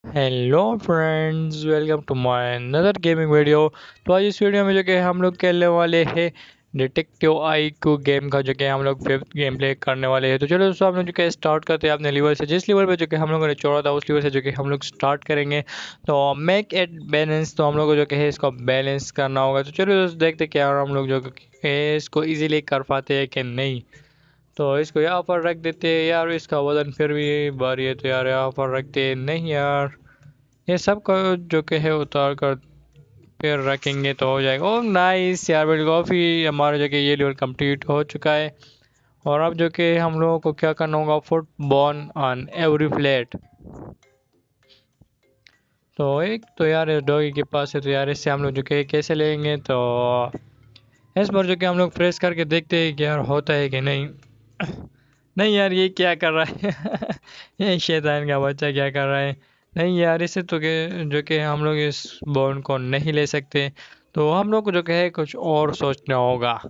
Hello friends, welcome to my another gaming video. तो आज इस वीडियो में जो कि हम लोग खेलने वाले हैं डिटेक्टिव आई क्यू गेम का, जो कि हम लोग फिफ्थ गेम प्ले करने वाले हैं। तो चलो दोस्तों, हम लोग जो कि स्टार्ट करते हैं अपने लेवल से। जिस लेवल पे जो कि हम लोगों ने छोड़ा था उस लेवल से जो कि हम लोग स्टार्ट करेंगे। तो मेक इट बैलेंस, तो हम लोग को जो कि है इसको बैलेंस करना होगा। तो चलो दोस्तों, देखते हैं क्या हम लोग जो कि है इसको ईजिली कर पाते हैं कि नहीं। तो इसको यहाँ पर रख देते हैं यार, इसका वजन फिर भी भारी है, तो यार यहाँ पर रखते हैं नहीं यार। ये सब को जो कि है उतार कर फिर रखेंगे तो हो जाएगा। ओह नाइस यार, बिल्कुल काफ़ी हमारा जो कि ये लेवल कंप्लीट हो चुका है। और अब जो कि हम लोगों को क्या करना होगा, foot born on every flat. तो एक तो यार डॉगी के पास है, तो यार इससे हम लोग जो कि कैसे लेंगे। तो इस बार जो कि हम लोग प्रेस करके देखते हैं कि यार होता है कि नहीं। नहीं यार, ये क्या कर रहा है। ये शैतान का बच्चा क्या कर रहा है। नहीं यार, इसे तो के जो कि हम लोग इस बॉन्ड को नहीं ले सकते। तो हम लोग को जो कि है कुछ और सोचना होगा।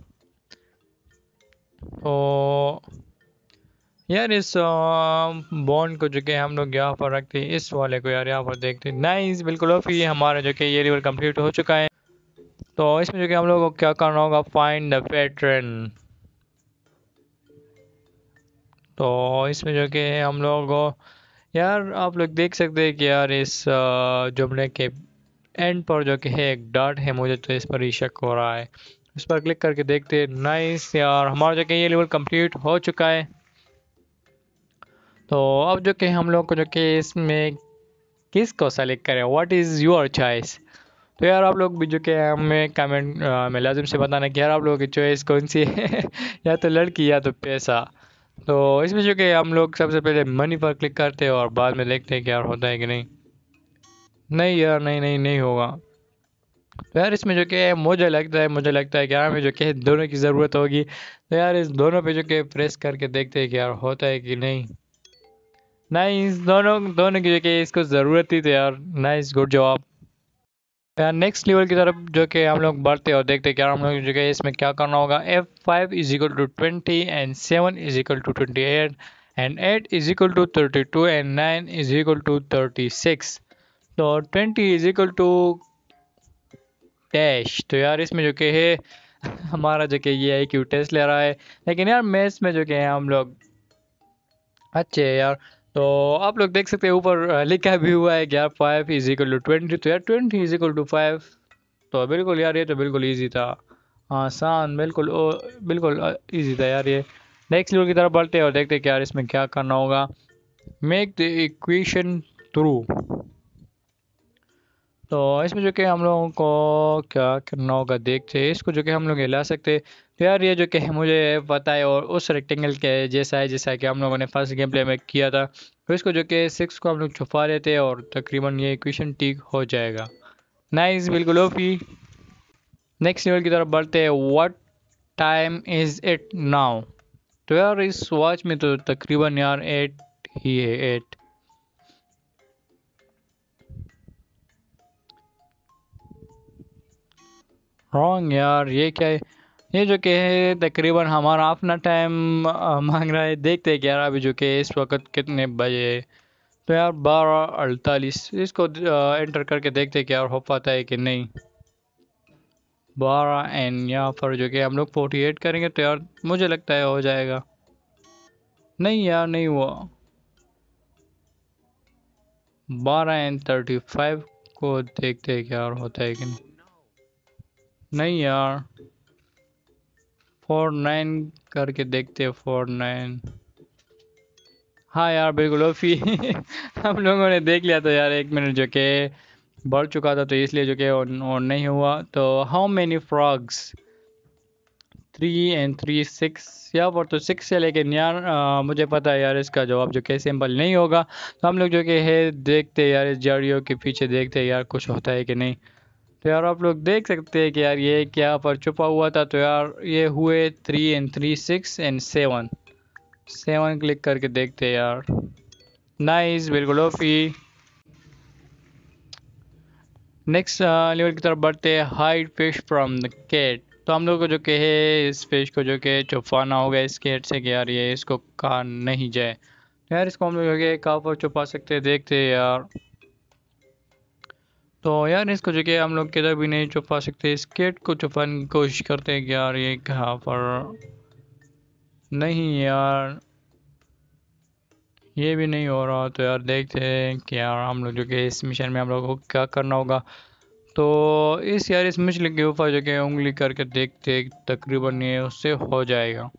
तो यार इस बॉन्ड को जो कि हम लोग यहाँ पर रखते हैं, इस वाले को यार यहाँ पर देखते हैं। नाइस, बिल्कुल ऑफ ही हमारा जो कि ये लेवल कंप्लीट हो चुका है। तो इसमें जो कि हम लोग को क्या करना होगा, फाइंड द पैटर्न। तो इसमें जो कि हम लोग को यार, आप लोग देख सकते हैं कि यार इस जुमले के एंड पर जो कि है एक डॉट है, मुझे तो इस पर ही शक हो रहा है। इस पर क्लिक करके देखते हैं। नाइस यार, हमारा जो कि ये लेवल कंप्लीट हो चुका है। तो अब जो कि हम लोग को जो कि इसमें किसको सेलेक्ट करें, व्हाट इज़ योर चॉइस। तो यार आप लोग भी जो कि हमें कमेंट में लाजिम से बताना कि यार आप लोगों की चॉइस कौन सी है। या तो लड़की या तो पैसा। तो इसमें जो कि हम लोग सबसे पहले मनी पर क्लिक करते हैं और बाद में देखते हैं कि यार होता है कि नहीं। नहीं यार, नहीं नहीं नहीं होगा। तो यार इसमें जो कि मुझे लगता है कि हमें जो कि दोनों की ज़रूरत होगी। तो यार इस दोनों पे जो कि प्रेस करके देखते हैं कि यार होता है कि नहीं। नाइस, दोनों दोनों की जो कि इसको ज़रूरत थी, तो यार नाइस, गुड जॉब। यार नेक्स्ट लेवल की तरफ जो कि हम लोग बढ़ते हैं और देखते हैं कि यार हम लोग जो कि इसमें क्या करना होगा। F5 is equal to 20 and 7 is equal to 28 and 8 is equal to 32 and 9 is equal to 36। तो 20 इज इक्वल टू डैश। तो यार इसमें जो कि है हमारा जो कि ये IQ टेस्ट ले रहा है। लेकिन यार मैथ्स में जो कि है हम लोग अच्छे है यार। तो आप लोग देख सकते हैं ऊपर लिखा भी हुआ है कि यार 5 इज इक्वल टू 20, तो यार 20 इज इक्वल टू 5। तो बिल्कुल यार, ये तो बिल्कुल इजी था, आसान, बिल्कुल बिल्कुल इजी था यार ये। नेक्स्ट लेवल की तरफ बढ़ते हैं और देखते हैं कि यार इसमें क्या करना होगा। Make the equation true. तो इसमें जो कि हम लोगों को क्या करना होगा, देखते हैं इसको जो कि हम लोग हिला सकते हैं। तो यार ये जो कि है मुझे पता है और उस रेक्टेंगल के जैसा है, जैसा कि हम लोगों ने फर्स्ट गेम प्ले में किया था। तो इसको जो कि 6 को हम लोग छुपा लेते हैं और तकरीबन ये इक्वेशन ठीक हो जाएगा। नाइस, बिल्कुल ओपी। नेक्स्ट लेवल की तरफ बढ़ते हैं। What time is it now. तो यार इस वॉच में तो तकरीबन यार 8 ही है, 8। रॉन्ग यार, ये क्या है। ये जो कि है तकरीबन हमारा अपना टाइम मांग रहा है। देखते हैं कि यार अभी जो कि इस वक्त कितने बजे है। तो यार 12:48, इसको एंटर करके देखते हैं कि यार हो पाता है कि नहीं। 12 एंड यहाँ पर जो कि हम लोग 48 करेंगे तो यार मुझे लगता है हो जाएगा। नहीं यार, नहीं हुआ। 12 एंड 35 को देखते हैं कि यार होता है कि नहीं। नहीं यार, 49 करके देखते हैं, 49। हाँ यार, बिल्कुल ओफी। हम लोगों ने देख लिया था यार, 1 मिनट जो कि बढ़ चुका था, तो इसलिए जो कि और नहीं हुआ। तो हाउ मेनी फ्रॉग्स, 3 and 3 6। यहाँ पर तो 6 है, लेकिन यार मुझे पता है यार इसका जवाब जो कि सिंपल नहीं होगा। तो हम लोग जो कि है देखते हैं यार, इस झाड़ियों के पीछे देखते हैं यार कुछ होता है कि नहीं। तो यार आप लोग देख सकते हैं कि यार ये क्या पर छुपा हुआ था। तो यार ये हुए 3 and 3 6 and 7। 7 क्लिक करके देखते हैं यार। नाइस, बिल्कुल ओपी। नेक्स्ट लेवल की तरफ बढ़ते हैं। Hide fish from the cat. तो हम लोग को जो कि है इस फिश को जो कि छुपाना होगा इस कैट से कि यार ये इसको कहा नहीं जाए। तो यार इसको हम लोग जो कि कहाँ पर छुपा सकते हैं, देखते हैं यार। तो यार इसको जो कि हम लोग किधर भी नहीं छुपा सकते, इस गेट को छुपाने की कोशिश करते हैं कि यार ये कहाँ पर। नहीं यार, ये भी नहीं हो रहा, तो यार देखते हैं कि यार हम लोग जो कि इस मिशन में हम लोग को क्या करना होगा। तो इस यार इस मछली के ऊपर जो कि उंगली करके देखते तकरीबन ये उससे हो जाएगा।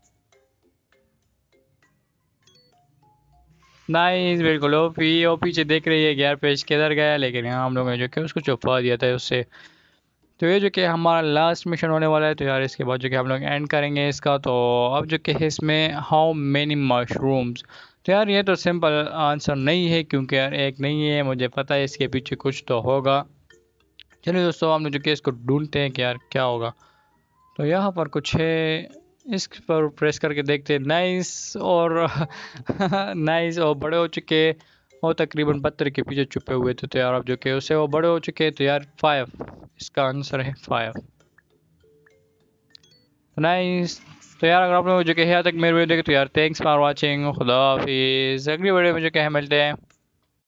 नाइस, बिल्कुल ओपी। वो पीछे देख रही है कि यार पेज किधर गया, लेकिन यहाँ हम लोगों ने जो कि उसको छुपा दिया था उससे। तो ये जो कि हमारा लास्ट मिशन होने वाला है, तो यार इसके बाद जो कि हम लोग एंड करेंगे इसका। तो अब जो कि है इसमें हाउ मेनी मशरूम्स। तो यार ये तो सिंपल आंसर नहीं है, क्योंकि यार एक नहीं है, मुझे पता है इसके पीछे कुछ तो होगा। चलिए दोस्तों, हम लोग जो कि इसको ढूंढते हैं कि यार क्या होगा। तो यहाँ पर कुछ है, इस पर प्रेस करके देखते हैं। नाइस और नाइस और बड़े हो चुके, वो तकरीबन पत्थर के पीछे छुपे हुए थे। तो यार अब जो कि उसे वो बड़े हो चुके हैं, तो यार 5, इसका आंसर है 5। नाइस। तो यार अगर आप लोग जो कि यहाँ तक मेरे वीडियो देखे, तो यार थैंक्स फॉर वाचिंग, खुदा हाफिज़। अगली वीडियो में जो कि मिलते हैं।